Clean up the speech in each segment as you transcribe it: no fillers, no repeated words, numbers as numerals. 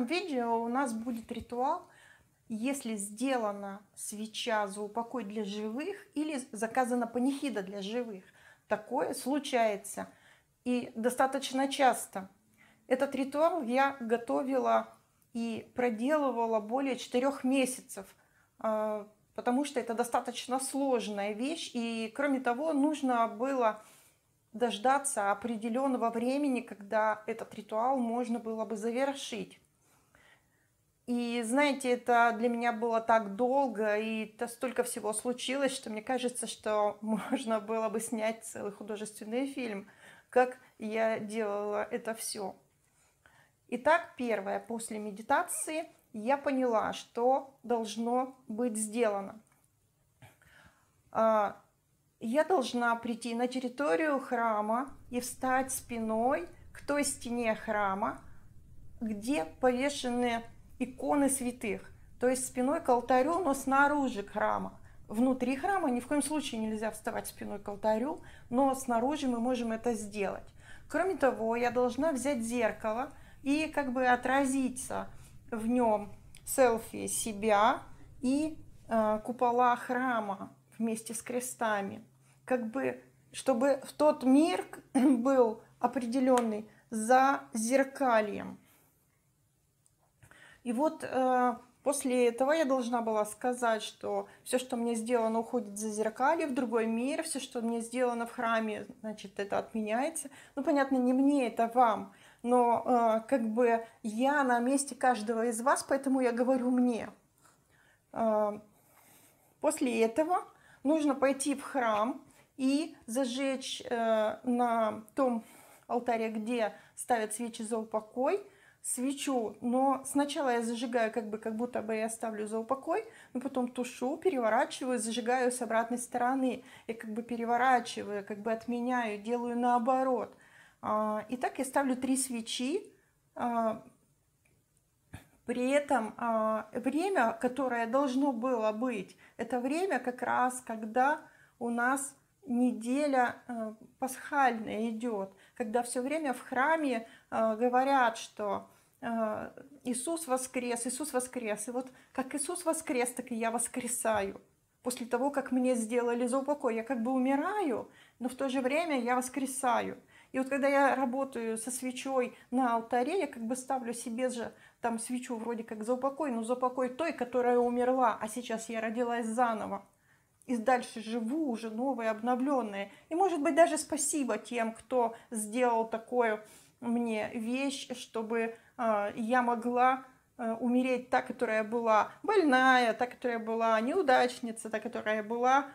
видео у нас будет ритуал, если сделана свеча за упокой для живых или заказана панихида для живых. Такое случается и достаточно часто. Этот ритуал я готовила и проделывала более 4 месяцев, потому что это достаточно сложная вещь. И кроме того, нужно было дождаться определенного времени, когда этот ритуал можно было бы завершить. И знаете, это для меня было так долго, и это столько всего случилось, что мне кажется, что можно было бы снять целый художественный фильм, как я делала это все. Итак, первое, после медитации я поняла, что должно быть сделано. Я должна прийти на территорию храма и встать спиной к той стене храма, где повешены иконы святых. То есть спиной к алтарю, но снаружи храма. Внутри храма ни в коем случае нельзя вставать спиной к алтарю, но снаружи мы можем это сделать. Кроме того, я должна взять зеркало и как бы отразиться в нем селфи себя и купола храма вместе с крестами, как бы, чтобы в тот мир был определенный за зеркальем. И вот после этого я должна была сказать, что все, что мне сделано, уходит за зеркалье в другой мир, все, что мне сделано в храме, значит, это отменяется. Ну, понятно, не мне, это вам, но как бы я на месте каждого из вас, поэтому я говорю мне. После этого нужно пойти в храм и зажечь на том алтаре, где ставят свечи за упокой, свечу. Но сначала я зажигаю, как будто бы я ставлю за упокой, но потом тушу, переворачиваю, зажигаю с обратной стороны. Я как бы переворачиваю, как бы отменяю, делаю наоборот. И так я ставлю 3 свечи. При этом время, которое должно было быть, это время как раз, когда у нас неделя пасхальная идет, когда все время в храме говорят, что Иисус воскрес, Иисус воскрес. И вот как Иисус воскрес, так и я воскресаю. После того, как мне сделали за упокой, я как бы умираю, но в то же время я воскресаю. И вот когда я работаю со свечой на алтаре, я как бы ставлю себе же там свечу вроде как за упокой, но за упокой той, которая умерла, а сейчас я родилась заново. И дальше живу уже новое, обновленное. И может быть даже спасибо тем, кто сделал такую мне вещь, чтобы я могла умереть та, которая была больная, та, которая была неудачница, та, которая была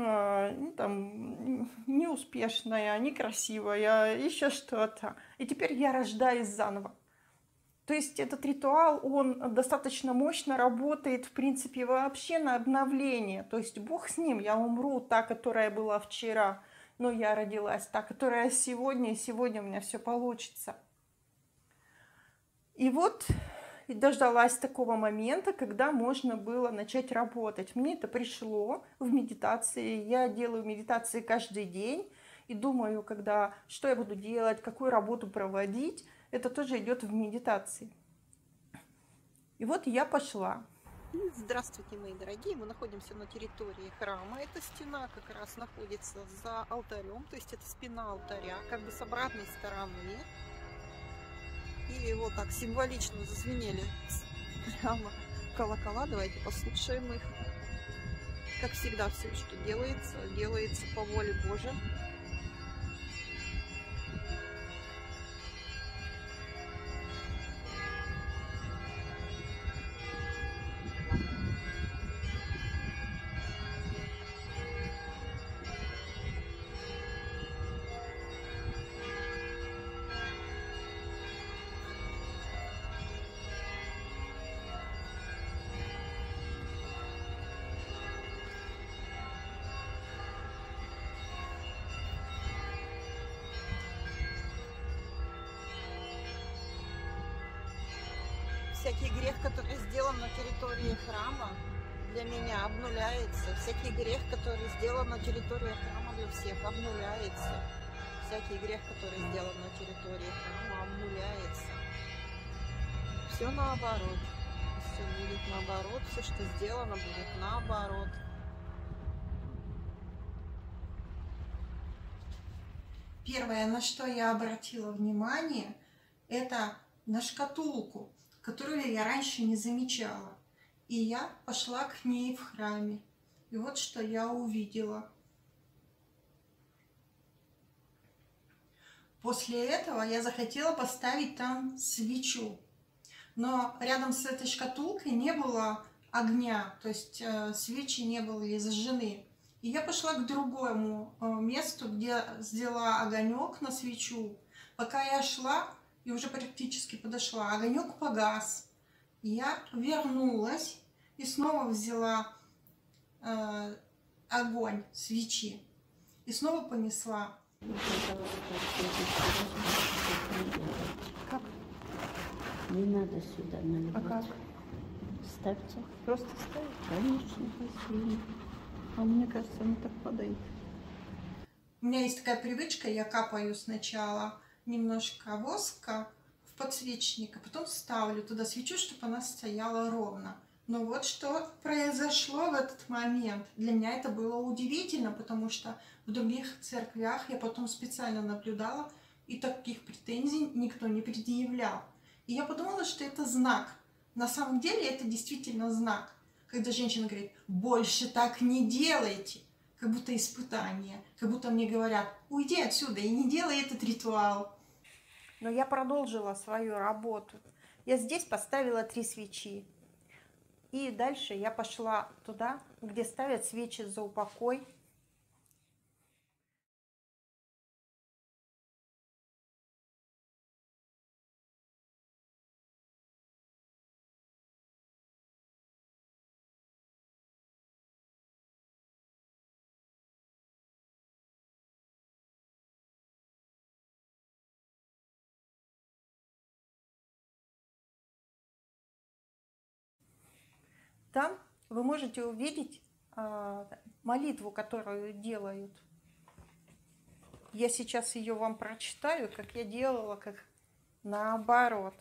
там, неуспешная, некрасивая, еще что-то. И теперь я рождаюсь заново. То есть этот ритуал, он достаточно мощно работает, в принципе, вообще на обновление. То есть Бог с ним, я умру, та, которая была вчера, но я родилась, та, которая сегодня, и сегодня у меня все получится. И вот дождалась такого момента, когда можно было начать работать. Мне это пришло в медитации. Я делаю медитации каждый день и думаю, что я буду делать, какую работу проводить. Это тоже идет в медитации. И вот я пошла. Здравствуйте, мои дорогие. Мы находимся на территории храма. Эта стена как раз находится за алтарем. То есть это спина алтаря, как бы с обратной стороны. И вот так символично зазвенели прямо колокола. Давайте послушаем их. Как всегда, все, что делается по воле Божией. Всякий грех, который сделан на территории храма, для меня обнуляется. Всякий грех, который сделан на территории храма, для всех обнуляется. Всякий грех, который сделан на территории храма, обнуляется. Все наоборот. Все будет наоборот. Все, что сделано, будет наоборот. Первое, на что я обратила внимание, это на шкатулку, которую я раньше не замечала. И я пошла к ней в храме. И вот что я увидела. После этого я захотела поставить там свечу. Но рядом с этой шкатулкой не было огня, то есть свечи не были зажжены. И я пошла к другому месту, где сделала огонек на свечу. Пока я шла и уже практически подошла, огонек погас. Я вернулась и снова взяла огонь свечи и снова понесла. Как? Не надо сюда наливать. А как? Ставьте. Просто ставить? Конечно, посильно. А мне кажется, не так падает. У меня есть такая привычка, я капаю сначала немножко воска в подсвечник, а потом ставлю туда свечу, чтобы она стояла ровно. Но вот что произошло в этот момент. Для меня это было удивительно, потому что в других церквях я потом специально наблюдала, и таких претензий никто не предъявлял. И я подумала, что это знак. На самом деле это действительно знак. Когда женщина говорит: больше так не делайте, как будто испытание, как будто мне говорят: уйди отсюда и не делай этот ритуал. Но я продолжила свою работу. Я здесь поставила 3 свечи. И дальше я пошла туда, где ставят свечи за упокой. Там вы можете увидеть молитву, которую делают. Я сейчас ее вам прочитаю, как я делала, как наоборот.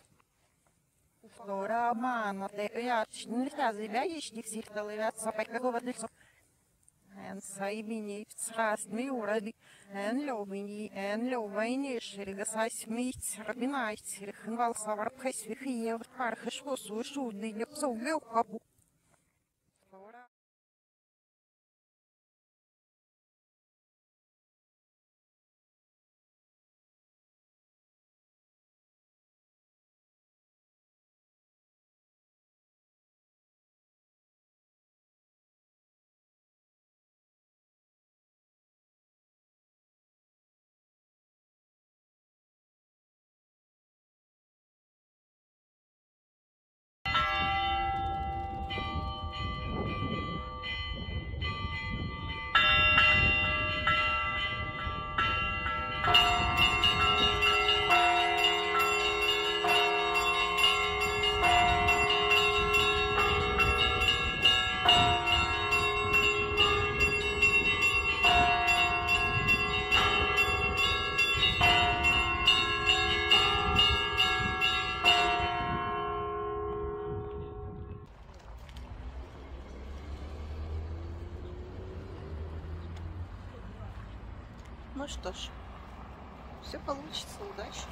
Ну что ж, все получится, удачи.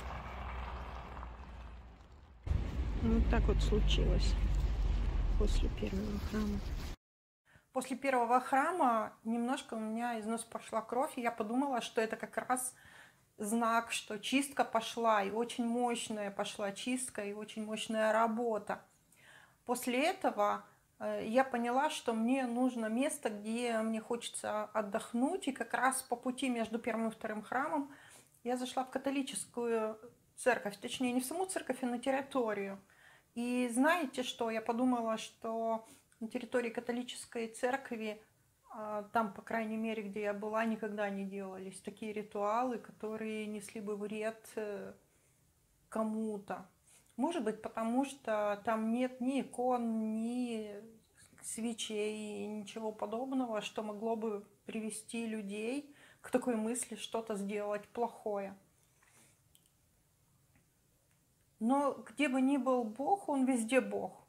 Вот так вот случилось после первого храма. После первого храма немножко у меня из носа пошла кровь, и я подумала, что это как раз знак, что чистка пошла, и очень мощная пошла чистка, и очень мощная работа. После этого я поняла, что мне нужно место, где мне хочется отдохнуть, и как раз по пути между первым и вторым храмом я зашла в католическую церковь, точнее не в саму церковь, а на территорию. И знаете что? Я подумала, что на территории католической церкви, там, по крайней мере, где я была, никогда не делались такие ритуалы, которые несли бы вред кому-то. Может быть, потому что там нет ни икон, ни свечей, ничего подобного, что могло бы привести людей к такой мысли что-то сделать плохое. Но где бы ни был Бог, Он везде Бог.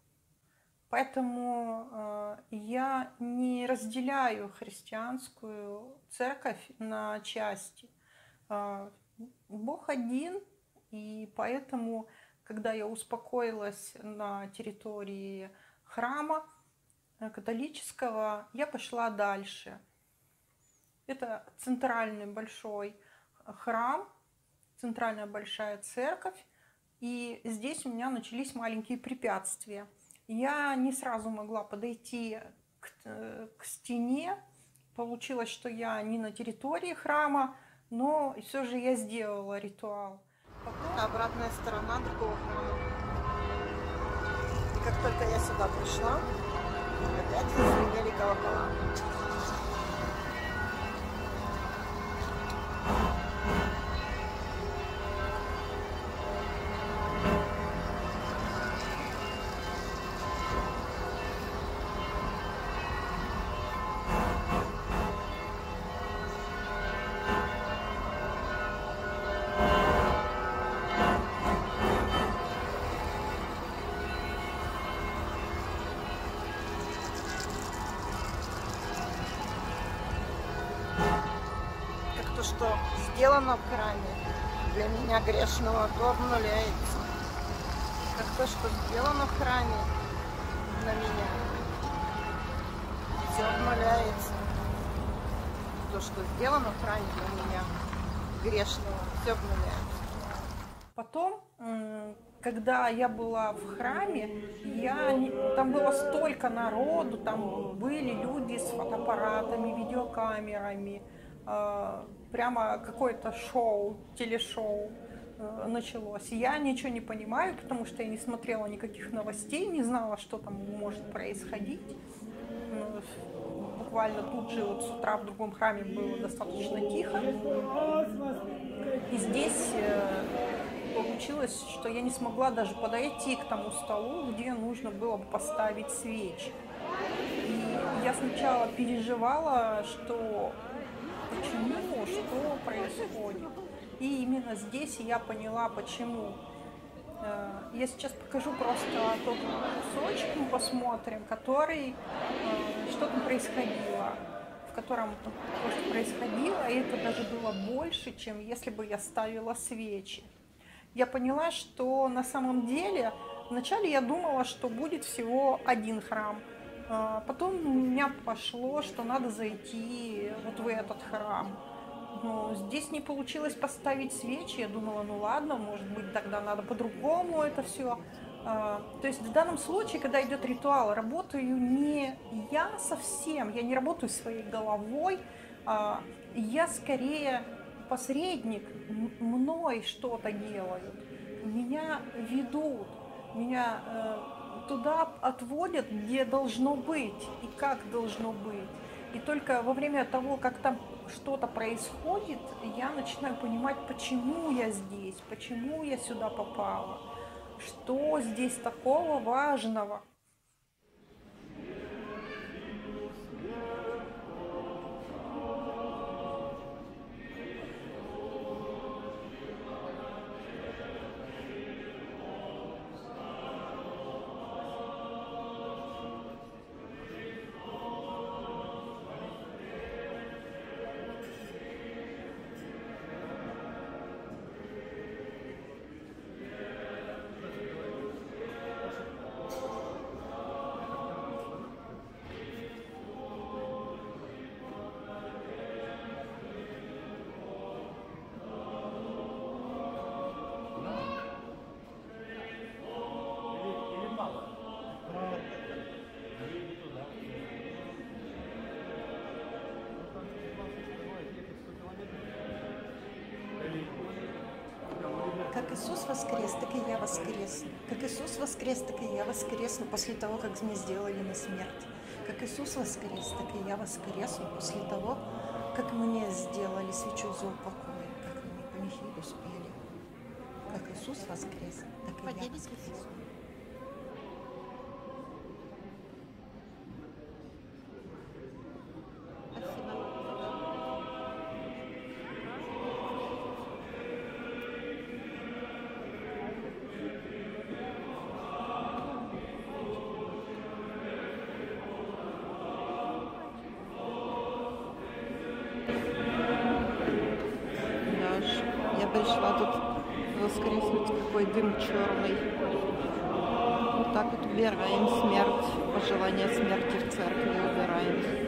Поэтому я не разделяю христианскую церковь на части. Бог один, и поэтому, когда я успокоилась на территории храма католического, я пошла дальше. Это центральный большой храм, центральная большая церковь, и здесь у меня начались маленькие препятствия. Я не сразу могла подойти к стене. Получилось, что я не на территории храма, но все же я сделала ритуал. Обратная сторона другого храма. И как только я сюда пришла, опять зазвенели колокола. То, что сделано в храме, для меня грешного, то обнуляется. Как то, что сделано в храме, на меня, все обнуляется. То, что сделано в храме для меня, грешного, все обнуляется. Потом, когда я была в храме, там было столько народу, там были люди с фотоаппаратами, видеокамерами, прямо какое-то шоу, телешоу началось. Я ничего не понимаю, потому что я не смотрела никаких новостей, не знала, что там может происходить. Буквально тут же вот с утра в другом храме было достаточно тихо. И здесь получилось, что я не смогла даже подойти к тому столу, где нужно было бы поставить свечи. И я сначала переживала, что почему, что происходит. И именно здесь я поняла, почему. Я сейчас покажу просто тот кусочек, мы посмотрим, который, что там происходило, в котором просто происходило, и это даже было больше, чем если бы я ставила свечи. Я поняла, что на самом деле, вначале я думала, что будет всего один храм. Потом у меня пошло, что надо зайти вот в этот храм. Но здесь не получилось поставить свечи. Я думала, ну ладно, может быть, тогда надо по-другому это все. То есть в данном случае, когда идет ритуал, работаю не я совсем, я не работаю своей головой, я скорее посредник, мной что-то делают, меня ведут, меня туда отводят, где должно быть и как должно быть. И только во время того, как там что-то происходит, я начинаю понимать, почему я здесь, почему я сюда попала, что здесь такого важного. Как Иисус воскрес, так и я воскресну. Как Иисус воскрес, так и я воскресну после того, как меня сделали на смерть. Как Иисус воскрес, так и я воскресну после того, как мне сделали свечу за упокой, как мне панихиду спели. Как Иисус воскрес, так и я воскресну. пришла тут воскреснуть, какой дым черный. Вот так вот убираем смерть, пожелание смерти в церкви убираем.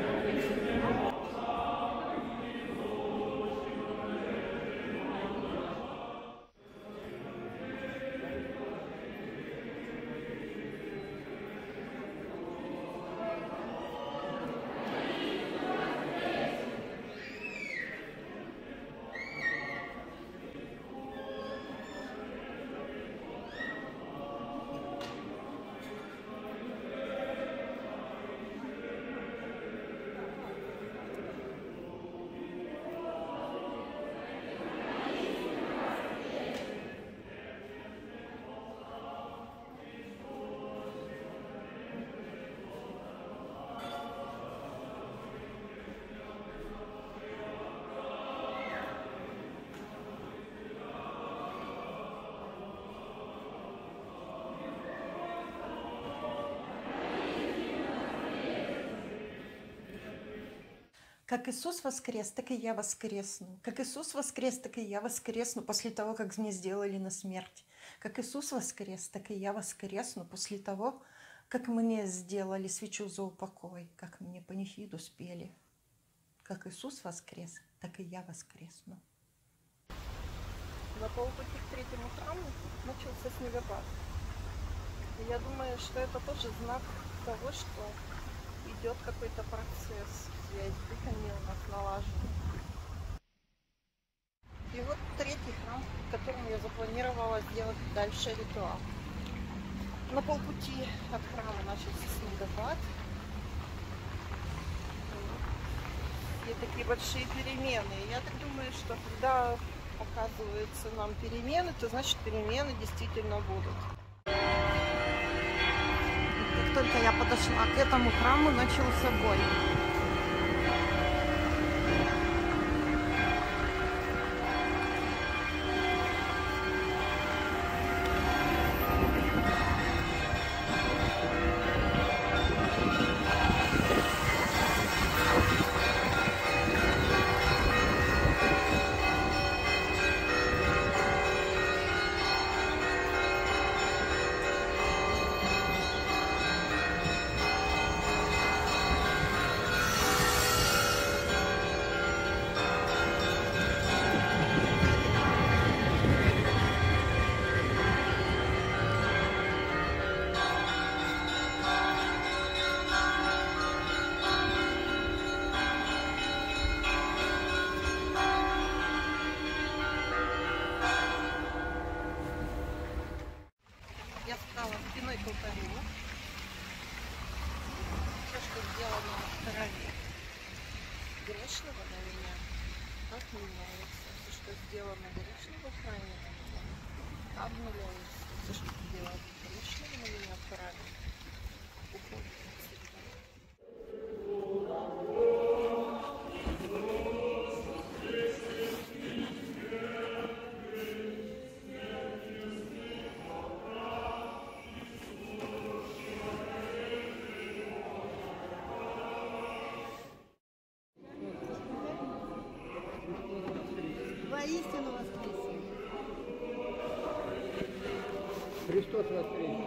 Как Иисус воскрес, так и я воскресну. Как Иисус воскрес, так и я воскресну после того, как мне сделали на смерть. Как Иисус воскрес, так и я воскресну после того, как мне сделали свечу за упокой, как мне панихиду спели. Как Иисус воскрес, так и я воскресну. На полпути к третьему храму начался снегопад. И я думаю, что это тоже знак того, что идет какой-то процесс. Связь дыхания у нас налажена. И вот третий храм, в котором я запланировала сделать дальше ритуал. На полпути от храма начался снегопад. И такие большие перемены. И я так думаю, что когда показываются нам перемены, то значит перемены действительно будут. И как только я подошла к этому храму, начался бой. Я стала спиной к алтарю. Все, что сделано в крови грешного на меня, отменяется. Все, что сделано грешного в храме, обнуляется. Все, что сделано грешного на меня в храме, уходит навсегда. Воистину воскресе! Христос воскресе!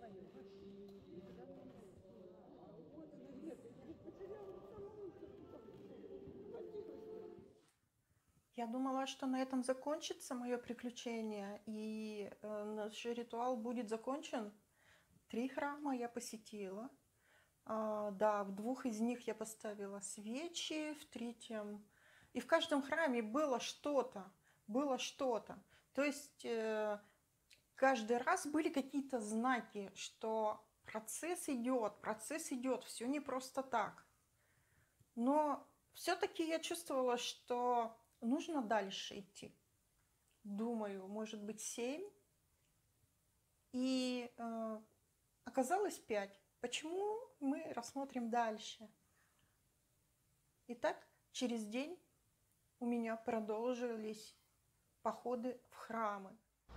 Я думала, что на этом закончится мое приключение, и наш ритуал будет закончен. 3 храма я посетила. Да, в 2 из них я поставила свечи, в 3-м... И в каждом храме было что-то, было что-то. То есть каждый раз были какие-то знаки, что процесс идет, все не просто так. Но все-таки я чувствовала, что нужно дальше идти. Думаю, может быть, 7. И оказалось 5. Почему, мы рассмотрим дальше. Итак, через день у меня продолжились походы в храмы.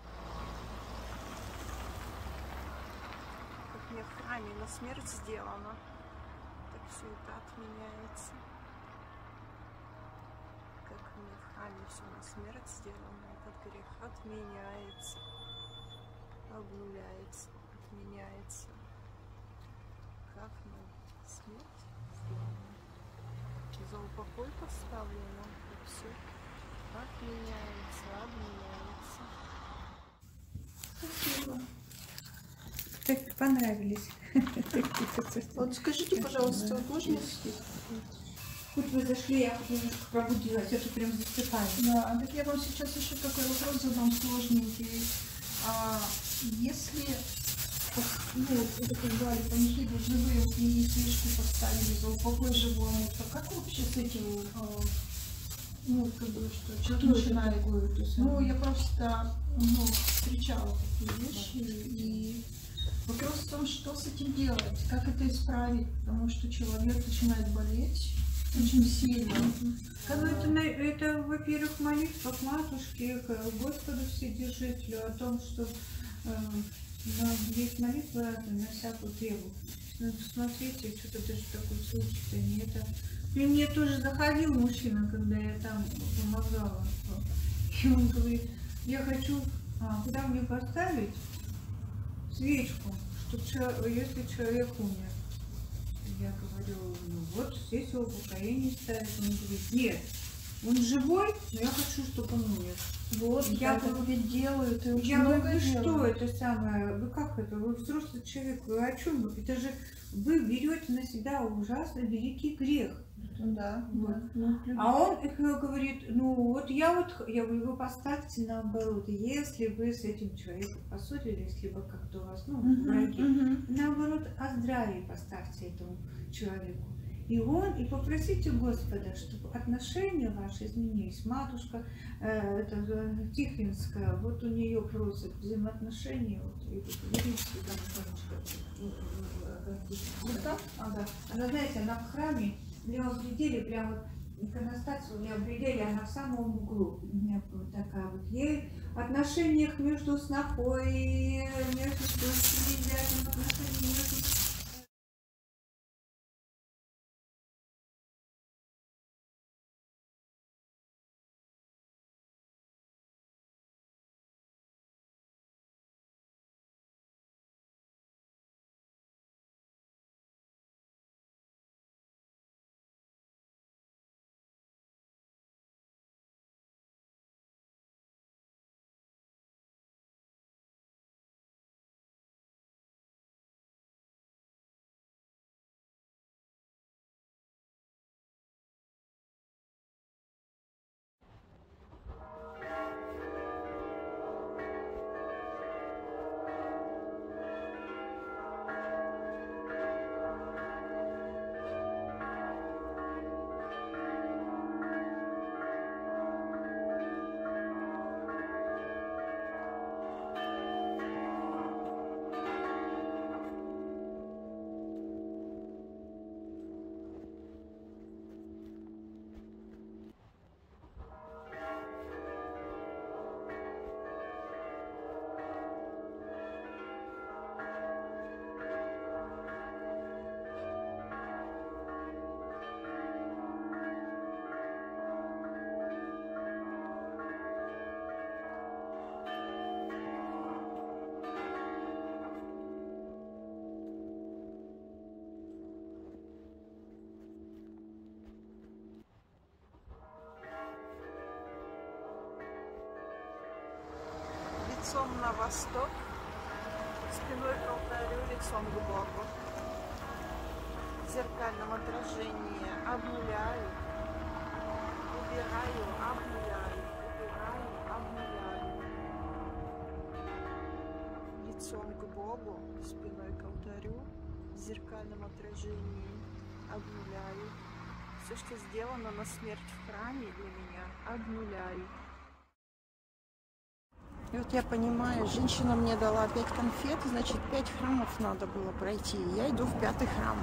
Как мне в храме на смерть сделано, так все это отменяется. Как мне в храме все на смерть сделано, этот грех отменяется, обнуляется, отменяется. Как на смерть сделано, за упокой поставлено, и все отменяется, обменяется. Спасибо. Так понравились. Вот скажите, пожалуйста, вот можно съесть? Хоть вы зашли, я немножко пробудилась, это прям засыпаю. Да, так я вам сейчас еще такой вопрос задам сложненький. Если, ну, это как звали, панихиду живым и свечку поставили за упокой живому, то как вообще с этим, ну, как бы, что человек начинает? Ну, я просто, ну, встречала такие вещи, и вопрос в том, что с этим делать, как это исправить, потому что человек начинает болеть очень сильно. Ну, это, во-первых, молитва к матушке, к Господу Вседержителю о том, что есть молитва на всякую требу. Ну, посмотрите, что-то даже такой случай-то не это. При мне тоже заходил мужчина, когда я там помогала. И он говорит, я хочу, куда мне поставить свечку, чтобы если человек умер. Я говорю, ну вот здесь его упокоение ставят. Он говорит, нет, он живой, но я хочу, чтобы он умер. Вот, я ведь делаю, ты очень Я много говорю, вы что делаешь. это самое, вы как это, вы взрослый человек, вы о чем вы? Это же вы берете на себя ужасно великий грех. Да, Вот. да. А он говорит, ну вот я говорю, вы поставьте наоборот, если вы с этим человеком поссорились, либо как-то у вас, ну, враги, наоборот, о здравии поставьте этому человеку. И попросите Господа, чтобы отношения ваши изменились. Матушка Тихвинская, вот у нее просят взаимоотношения, вот, видите, там, ага. Она, знаете, она в храме, в левом пределе, прям вот иконостас в левом пределе, она в самом углу. У меня вот такая вот. Ей в отношениях между снохой, между отношениями между Лицом на восток, спиной к алтарю, лицом к Богу. В зеркальном отражении обнуляю, убираю, обнуляю, убираю, обнуляю. Лицом к Богу, спиной к алтарю, в зеркальном отражении обнуляю. Все, что сделано на смерть в храме для меня, обнуляю. И вот я понимаю, женщина мне дала 5 конфет, значит 5 храмов надо было пройти. Я иду в 5-й храм.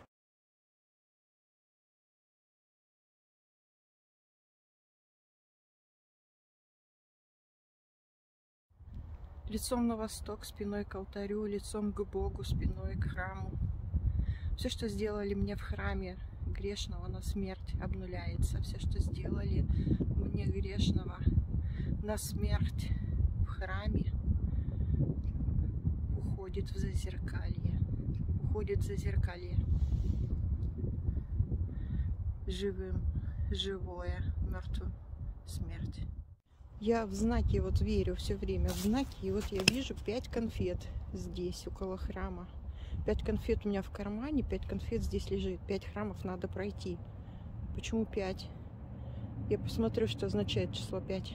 Лицом на восток, спиной к алтарю, лицом к Богу, спиной к храму. Все, что сделали мне в храме грешного на смерть, обнуляется. Все, что сделали мне грешного на смерть в храме, уходит в зазеркалье. Уходит в зазеркалье. Живым, живое, мертвым смерть. Я в знаки вот верю все время, в знаки. И вот я вижу 5 конфет здесь, около храма. 5 конфет у меня в кармане, 5 конфет здесь лежит. 5 храмов надо пройти. Почему 5? Я посмотрю, что означает число 5.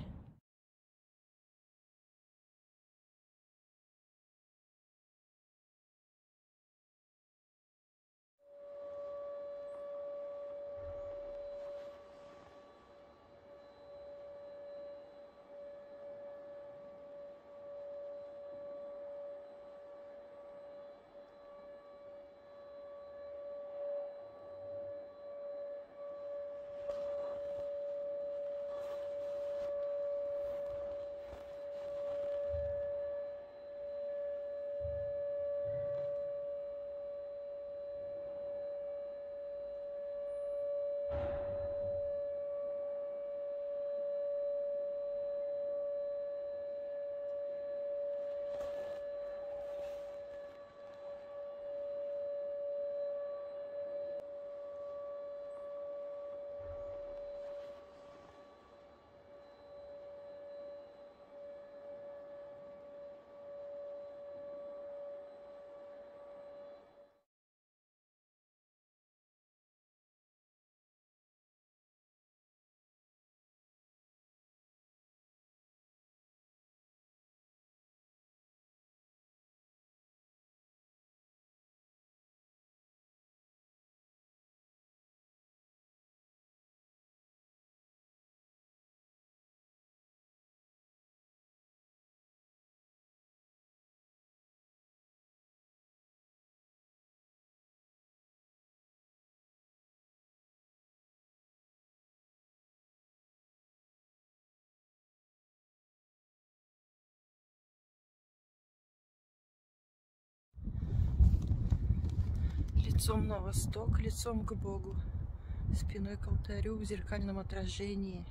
Лицом на восток, лицом к Богу, спиной к алтарю, в зеркальном отражении.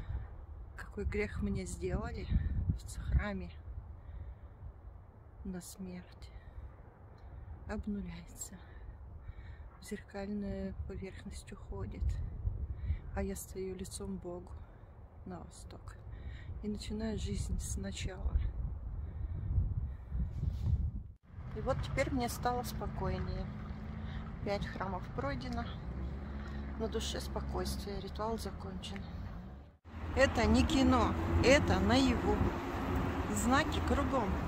Какой грех мне сделали в храме на смерть. Обнуляется. В зеркальную поверхность уходит. А я стою лицом к Богу на восток. И начинаю жизнь сначала. И вот теперь мне стало спокойнее. 5 храмов пройдено, на душе спокойствие, ритуал закончен. Это не кино, это наяву. Знаки кругом.